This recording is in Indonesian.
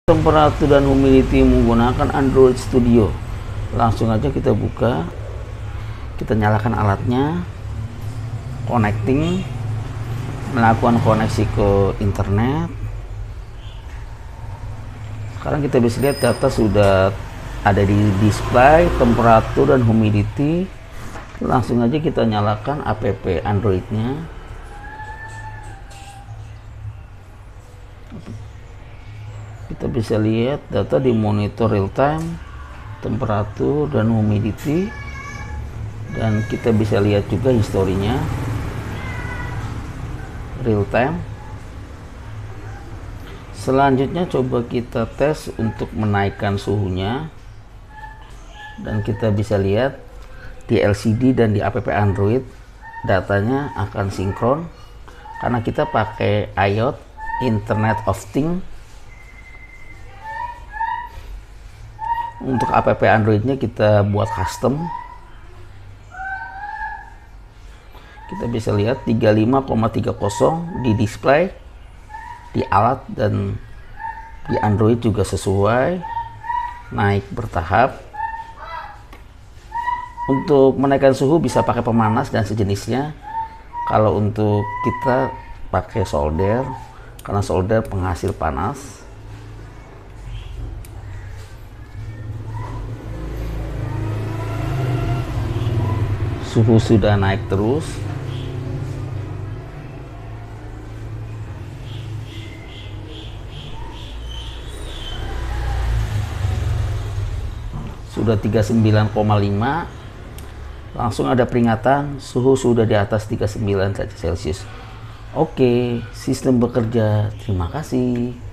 Temperatur dan humidity menggunakan Android Studio. Langsung aja kita buka, kita nyalakan alatnya, connecting, melakukan koneksi ke internet. Sekarang kita bisa lihat data sudah ada di display, temperatur dan humidity. Langsung aja kita nyalakan app Androidnya. Kita bisa lihat data di monitor real time, temperatur dan humidity, dan kita bisa lihat juga historinya real time. Selanjutnya coba kita tes untuk menaikkan suhunya, dan kita bisa lihat di LCD dan di app Android datanya akan sinkron karena kita pakai IoT, Internet of Things. Untuk app Androidnya kita buat custom. Kita bisa lihat 35,30 di display, di alat dan di Android juga sesuai, naik bertahap. Untuk menaikkan suhu bisa pakai pemanas dan sejenisnya. Kalau untuk kita pakai solder, karena solder penghasil panas. Suhu sudah naik terus. Sudah 39,5. Langsung ada peringatan suhu sudah di atas 39 derajat Celcius. Oke, sistem bekerja. Terima kasih.